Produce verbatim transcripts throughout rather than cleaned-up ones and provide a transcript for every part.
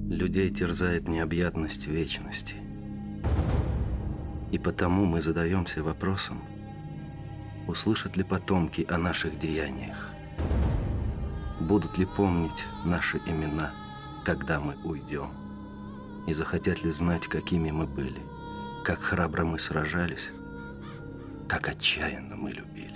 Людей терзает необъятность вечности. И потому мы задаемся вопросом, услышат ли потомки о наших деяниях, будут ли помнить наши имена, когда мы уйдем, и захотят ли знать, какими мы были, как храбро мы сражались, как отчаянно мы любили.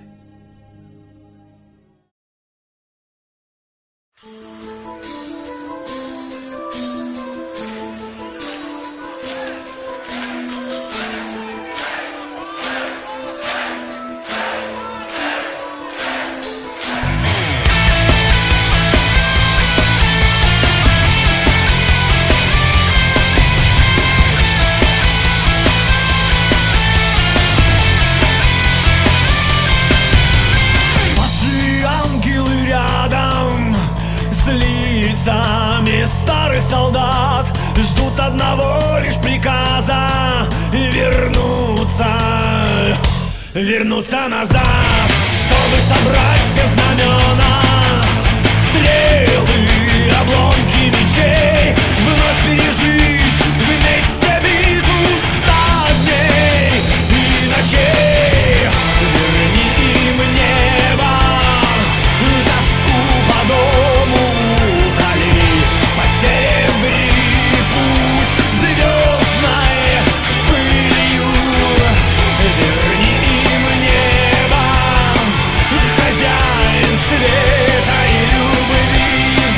Старых солдат ждут одного лишь приказа вернуться, вернуться назад, чтобы собрать все знамена, стрелы, обломки мечей, вновь пережить вместе битву ста дней и ночей. Верни им небо, тоску по дому, серебри путь звездной пылью. Верни им небо, хозяин света и любви.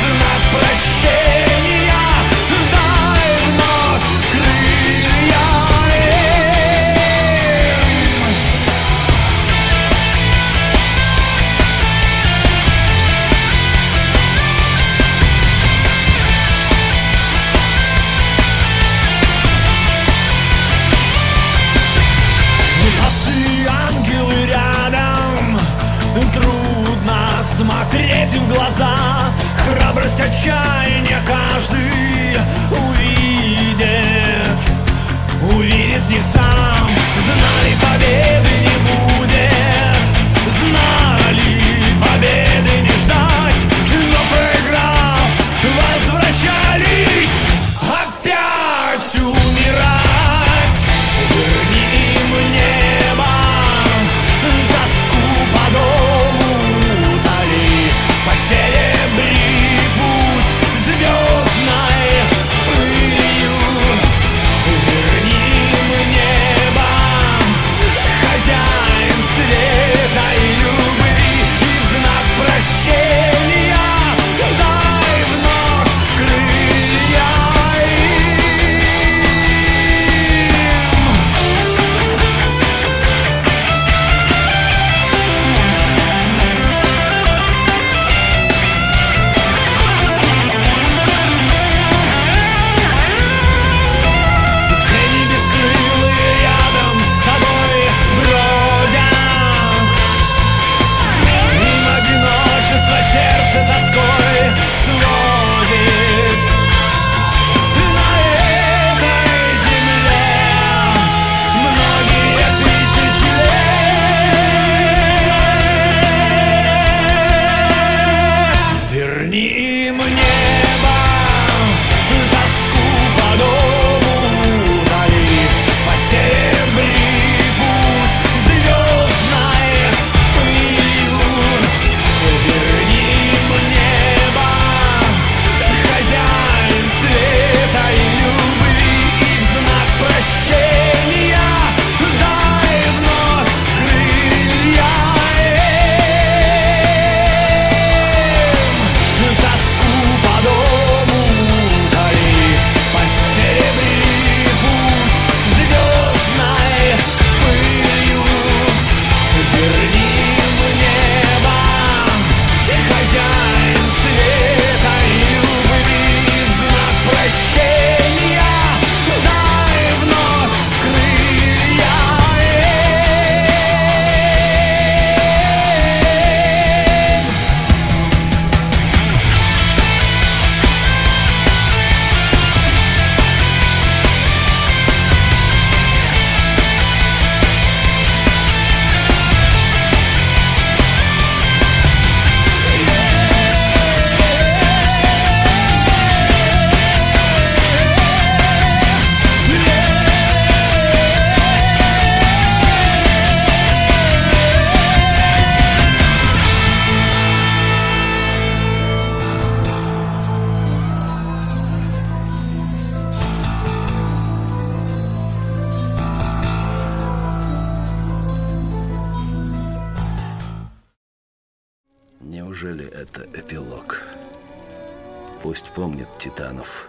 Неужели это эпилог? Пусть помнят титанов.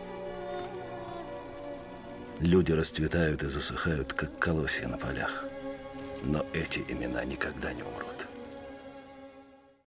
Люди расцветают и засыхают, как колосья на полях. Но эти имена никогда не умрут.